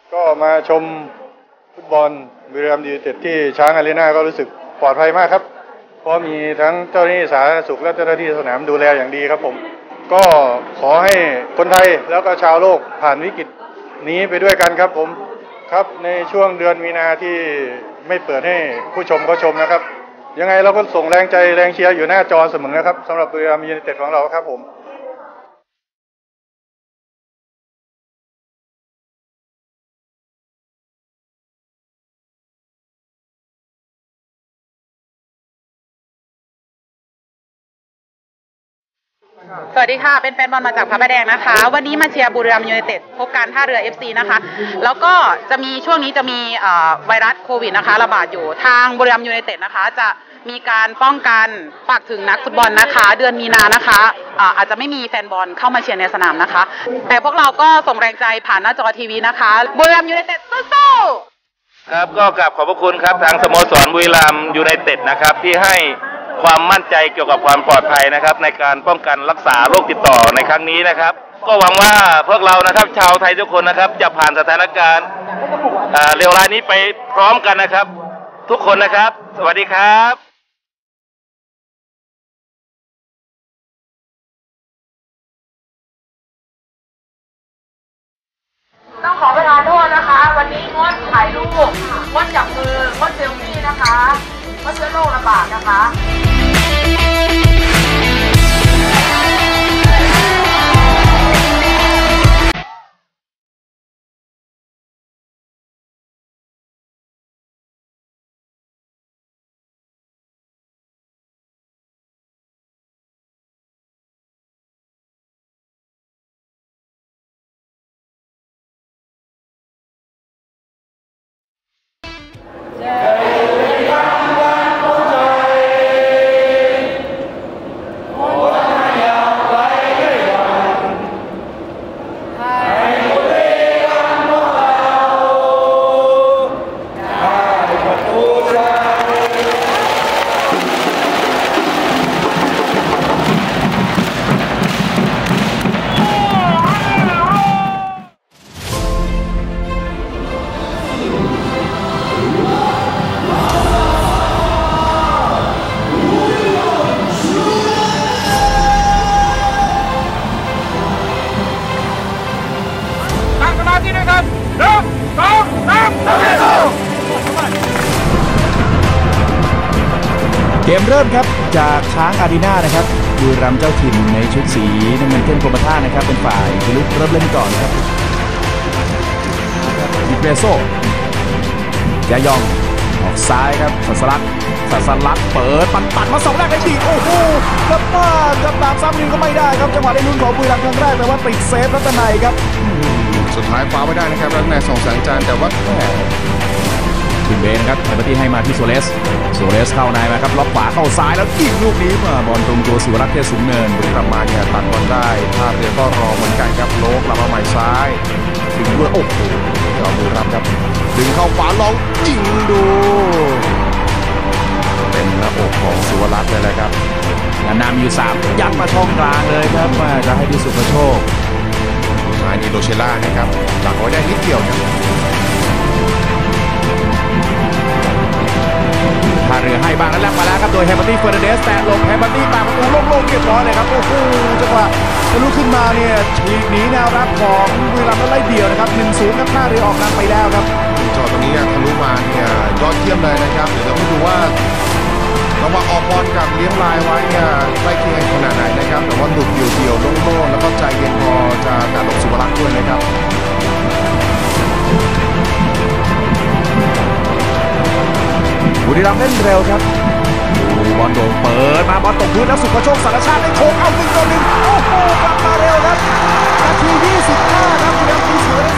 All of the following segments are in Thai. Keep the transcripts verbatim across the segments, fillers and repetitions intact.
ก็มาชมฟุตบอลบุรีรัมย์ยูไนเต็ดที่ช้างอารีนาก็รู้สึกปลอดภัยมากครับเพราะมีทั้งเจ้าหน้าที่สาธารณสุขและเจ้าหน้าที่สนามดูแลอย่างดีครับผมก็ขอให้คนไทยแล้วก็ชาวโลกผ่านวิกฤตนี้ไปด้วยกันครับผมครับในช่วงเดือนมีนาที่ไม่เปิดให้ผู้ชมเขาชมนะครับยังไงเราก็ส่งแรงใจแรงเชียร์อยู่หน้าจอเสมอนะครับสำหรับบุรีรัมย์ยูไนเต็ดของเราครับผมสวัสดีค่ะเป็นแฟนบอลมาจากพระประแดงนะคะวันนี้มาเชียร์บุรีรัมย์ยูไนเต็ดพบการท่าเรือ เอฟ ซี นะคะแล้วก็จะมีช่วงนี้จะมีไวรัสโควิดนะคะระบาดอยู่ทางบุรีรัมย์ยูไนเต็ดนะคะจะมีการป้องกันฝากถึงนักฟุตบอลนะคะเดือนมีนานะคะอาจจะไม่มีแฟนบอลเข้ามาเชียร์ในสนามนะคะแต่พวกเราก็ส่งแรงใจผ่านหน้าจอทีวีนะคะบุรีรัมย์ยูไนเต็ดสู้ๆครับก็กราบขอบพระคุณครับทางสโมสรบุรีรัมย์ยูไนเต็ดนะครับที่ให้ความมั่นใจเกี่ยวกับความปลอดภัยนะครับในการป้องกันรักษาโรคติดต่อในครั้งนี้นะครับก็หวังว่าพวกเรานะครับชาวไทยทุกคนนะครับจะผ่านสถานการณ์เลวร้ายนี้ไปพร้อมกันนะครับทุกคนนะครับสวัสดีครับต้องขอประทานโทษนะคะวันนี้งดถ่ายรูปงดจับมืองดเซลฟี่นะคะเพราะเชื้อโรคระบาดนะคะเกมเริ่มครับจากช้างอารีนานะครับบุรีรัมย์เจ้าถิ่นในชุดสีน้ำเงินเข้มกรมท่านะครับเป็นฝ่ายพิลุกเริ่มเล่นก่อนครับอิเปโซยายองออกซ้ายครับสัสลักสัสลักเปิดปันปันมาสองแรกได้ดีโอ้โหกลับบ้านกับตามซ้ำหนึ่งก็ไม่ได้ครับจังหวะได้ลุ้นของบุรีรัมย์ครั้งแรกแต่ว่าติดเซฟรัตนัยครับสุดท้ายฟ้าไม่ได้นะครับรัตนัยส่งแสงจันทร์แต่ว่าคุณเบนครับไฮเบอร์ตี้ให้มาที่โซเลสโซเลสเข้าในมาครับล็อกขวาเข้าซ้ายแล้วยิงลูกนี้มาบอลตรงตัวศิวรักษ์เทศสูงเนินบุรีรัมย์มาเนี่ยตัดบอลได้ท่าเรือก็รอเหมือนกันครับโลกลับมาใหม่ซ้ายดึงด้วยโอ้โหเจ้าบุรีรัมย์ครับดึงเข้าขวาลองยิงดูเป็นหน้าอกของศิวรักษ์เลยแหละครับนำอยู่สามยัดมาช่องกลางเลยครับมาจะให้ที่สุภโชคท้ายนี้โดเชล่านะครับหลังไว้ได้นิดเดียวครับท่าเรือให้บ้างแล้วแลกมาแล้วครับโดยแฮมเบอร์ตี้เฟอร์นันเดสแต่ลงแฮมเบอร์ตี้ปาประตูโล่งๆเรียบร้อยเลยครับโอ้โหจังหวะทะลุขึ้นมาเนี่ยฉีกหนีแนวรับของบุรีรัมย์แล้วไล่เดี่ยวนะครับ หนึ่งศูนย์ ครับท่าเรือออกนำไปแล้วครับจอตรงนี้ทะลุมาเนี่ยยอดเยี่ยมเลยนะครับเดี๋ยวเราไปดูว่าจังหวะออกบอลกับเลี้ยงลายไว้เนี่ยใกล้เคียงขนาดไหนนะครับแต่ว่าหลุดเดี่ยวๆโล่งๆแล้วก็ใจเย็นพอจะการหลบศิวรักษ์ด้วยนะครับบุรีรัมย์เล่นเร็วครับบอลโด่งเปิดมาบอลตกพื้นแล้วสุภโชคสารชาติได้โค้งเอาหนึ่งต่อหนึ่งโอ้โหกลับมาเร็วครับนาทียี่สิบห้าครับบุรีรัมย์ตีเสมอ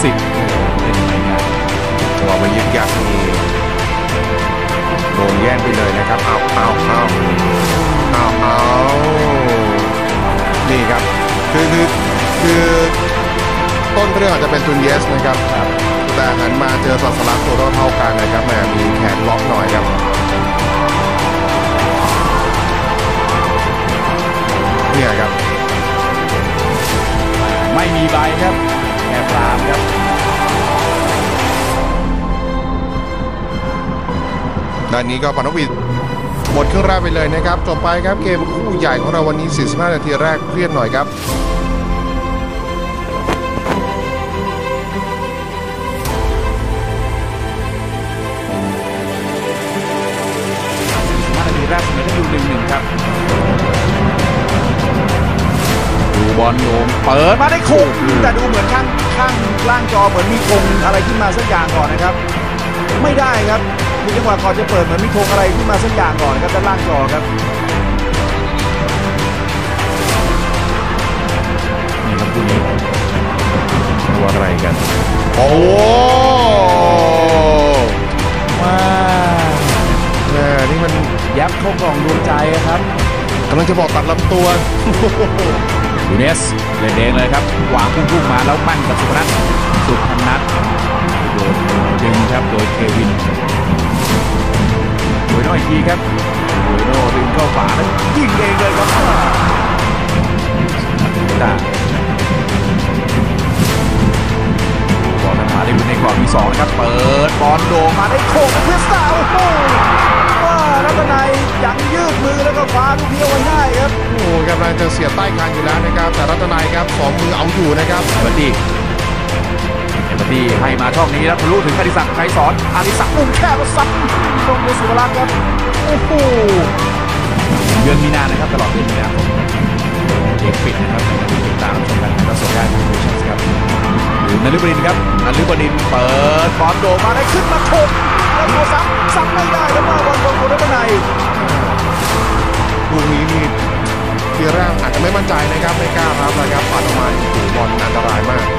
สิบเล่นไม่ได้จังหวะไปยึกยักนี่โดนแย่งไปเลยนะครับเอาเอาเอาเอาเอานี่ครับคือคือคือต้นเรื่องอาจจะเป็นตุนเยสนะครับแต่หันมาเจอสัสลักตัวเท่ากันนะครับแหมมีแขนล็อกหน่อยครับเนี่ยครับไม่มีใบครับแค่ปรามครับด้านนี้ก็ปานวิทย์หมดครึ่งแรกไปเลยนะครับจบไปครับเกมคู่ใหญ่ของเราวันนี้สี่สิบห้านาทีแรกเครียดหน่อยครับนาทีแรกเสมอกันอยู่หนึ่งหนึ่งครับดูบอลโยมเปิดมาได้โค้งแต่ดูเหมือนข้างข้างล่างจอเหมือนมีธงอะไรขึ้นมาสักอย่างก่อนนะครับไม่ได้ครับมีจังหวะก่อนจะเปิดเหมือนมีธงอะไรขึ้นมาสักอย่างก่อนครับด้านล่างจอครับนี่ครับคุณตัวอะไรกันโอ้ว้าแหมนี่มันยับเข้ากล่องดวงใจครับกำลังจะบอกตัดลำตัวยูเนสเล่นเองเลยครับวางพุ่งๆมาแล้วมั่นกับสุพนัทสุพนัทโดนดึงครับโดยเควินโดยน้อยทีครับโดยโน่ดึงเข้าฝาแล้วยิงเองเลยครับตาบอลมาได้ในกรอบที่สองนะครับเปิดบอลโด่งมาได้โค้งเพื่อสาวโอ้โหว่ารัตนัยยังยืดมือแล้วก็คว้าลูกนี้เอาไว้ได้ครับโอ้กำลังจะเสียใต้คานอยู่แล้วนะครับแต่รัตนัยครับสองมือเอาอยู่นะครับเอเบอร์ตี้เอเบอร์ตี้ให้มาช่องนี้แล้วทะลุถึงอดิศักดิ์ไกรสอนอดิศักดิ์มุ่งแค่แล้วซัดตรงมือสุวรรณครับโอ้โหเดือนมีนานะครับตลอดเดือนมีนาคมเกมปิดนะครับติดตามชมกันและส่งได้ทางโซเชียลครับหรือนฤบดินครับนฤบดินเปิดบอลโดมาได้ขึ้นมาชกแล้วตัวซ้ำซ้ำไม่ได้แล้วมาบอลบอลคนด้านในลูกนี้นี่ทีแรกอาจจะไม่มั่นใจนะครับไม่กล้ารับนะครับปัดออกมาถูกบอลอันตรายมาก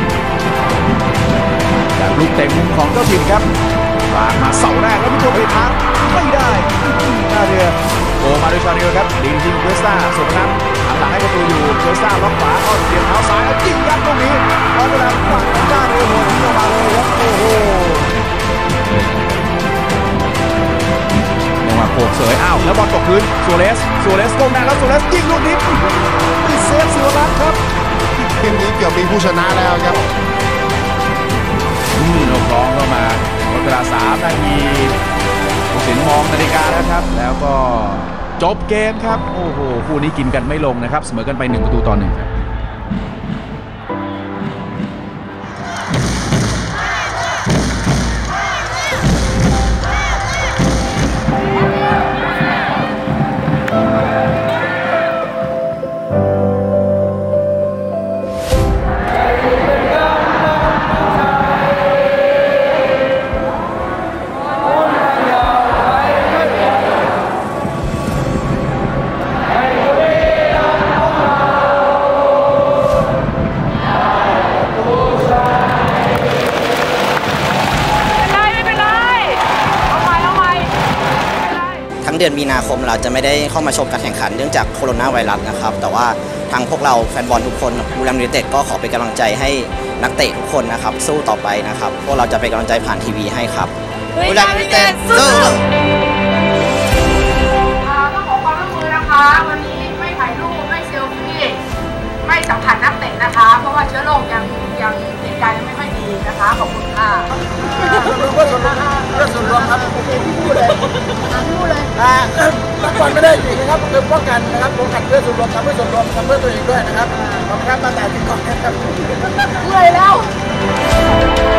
จากลูกเตะมุมของเจ้าถิ่นครับวางมาเสาแรกแล้วพิโชเพทางไม่ได้หน้าเรือโกมาด้วยชาเรียครับดีจริงเวสต้าส่งน้ำหันหลังให้ประตูอยู่เวสต้าล็อกขวาเข้าเสียบเท้าซ้ายแล้วยิงยัดตรงนี้ตอนเวลาฝั่งหน้าเรือโหดที่ออกมาเลยครับโอ้โหจังหวะโขกเสยอ้าวแล้วบอลตกพื้นโซเลสโซเลสโกงแนแล้วโซเลสยิงลูกนี้ติดเซฟสิวรัตน์ครับเกมนี้เกือบมีผู้ชนะแล้วครับอืมนกร้องเข้ามาหมดเวลาสามนาทีผู้สินมองนาฬิกาแล้วครับแล้วก็จบเกมครับโอ้โหคู่นี้กินกันไม่ลงนะครับเสมอกันไปหนึ่งประตูต่อหนึ่งครับเดือนมีนาคมเราจะไม่ได้เข้ามาชมการแข่งขันเนื่องจากโคโรนาไวรัสนะครับแต่ว่าทางพวกเราแฟนบอลทุกคนบุรีรัมย์ยูไนเต็ดก็ขอเป็นกำลังใจให้นักเตะทุกคนนะครับสู้ต่อไปนะครับพวกเราจะเป็นกำลังใจผ่านทีวีให้ครับบุรีรัมย์ยูไนเต็ดสู้ต้องขอความร่วมมือนะคะวันนี้ไม่ถ่ายรูปไม่เซลฟี่ไม่สัมผัสนักเตะนะคะเพราะว่าเชื้อโรคยังยังติดกันไม่ค่อยดีนะคะขอบคุณค่ะเพื่อส่วนรวมเพื่อส่วนรวมครับโอเคพี่พูดเลยพี่พูดเลยอ่าพักผ่อนไม่ได้จริงนะครับคือป้องกันนะครับป้องกันเพื่อส่วนรวมทำเพื่อส่วนรวมทำเพื่อตัวเองด้วยนะครับขอบคุณครับมาแต่ที่ก่อนนะครับเมื่อยแล้ว